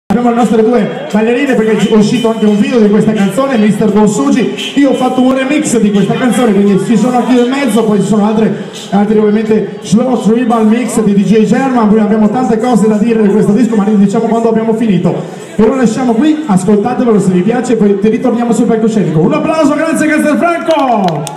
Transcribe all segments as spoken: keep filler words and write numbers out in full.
Abbiamo le nostre due ballerine perché è uscito anche un video di questa canzone, mister Gonsugi. Io ho fatto un remix di questa canzone, quindi ci sono anche io in mezzo, poi ci sono altre, altri ovviamente slow tribal mix di D J German, poi abbiamo tante cose da dire di questo disco, ma li diciamo quando abbiamo finito. E lo lasciamo qui, ascoltatevelo se vi piace, poi ritorniamo sul palcoscenico. Un applauso, grazie Castelfranco!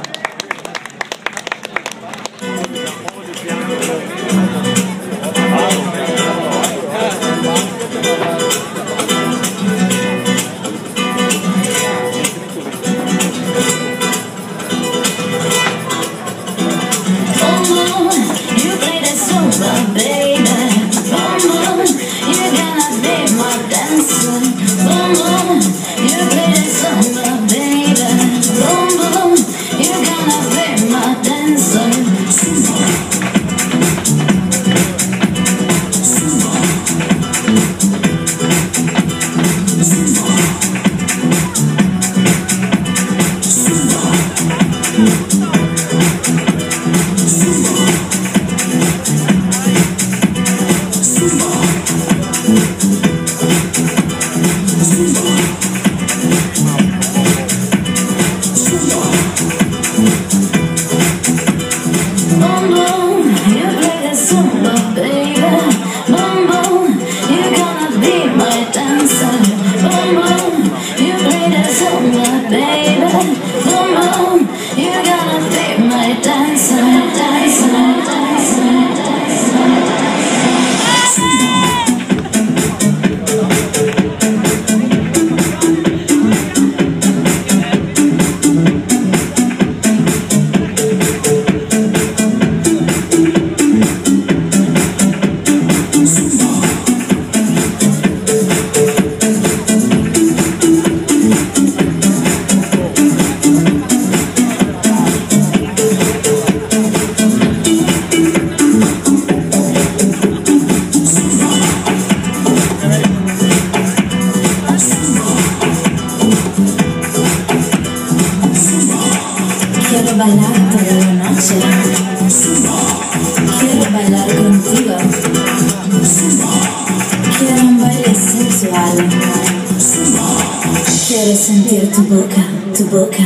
Quiero sentir tu boca, tu boca.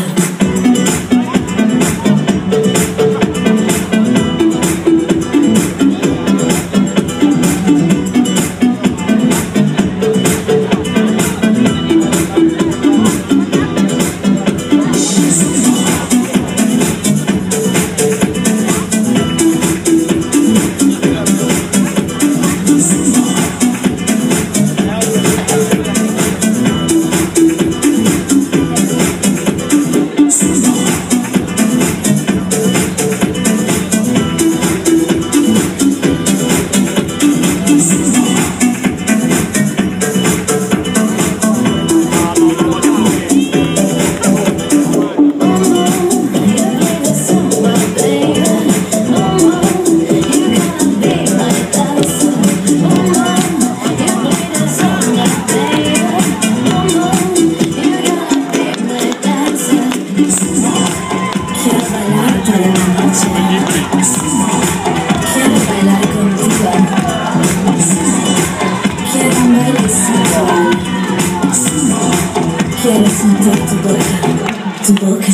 Quiero sentir tu boca, tu boca.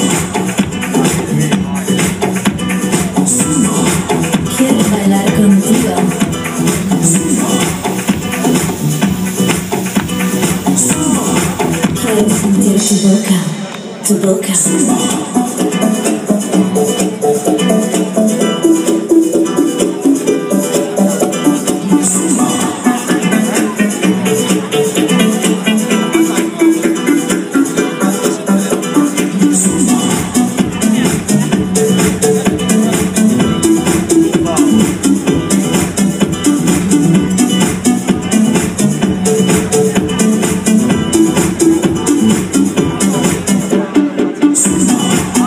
Quiero bailar contigo. Quiero sentir tu boca, tu boca. Zumba.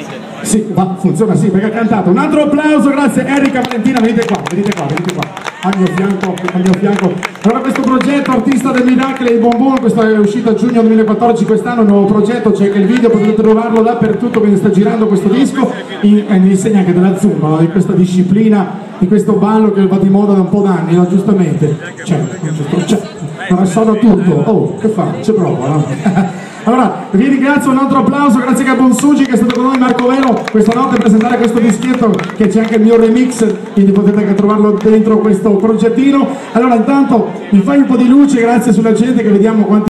Sì, va, funziona sì, perché ha cantato. Un altro applauso, grazie Erika Valentina, venite qua, venite qua, venite qua. Al mio fianco, al mio fianco. Allora questo progetto Artista del Miracolo e i Bonbon, questo è uscito a giugno duemilaquattordici, quest'anno, un nuovo progetto, c'è anche il video, potete trovarlo dappertutto, quindi sta girando questo disco, in, e mi insegna anche della Zumba, no? Di questa disciplina, di questo ballo che va di moda da un po' d'anni, no? Giustamente. Certo, giusto, certo. Non so da tutto. Oh, che fa? C'è prova, no? Allora, vi ringrazio, un altro applauso, grazie a Bonsugi che è stato con noi, Marco Vero, questa notte a presentare questo dischetto, che c'è anche il mio remix, quindi potete anche trovarlo dentro questo progettino. Allora, intanto mi fai un po' di luce, grazie sulla gente, che vediamo quanti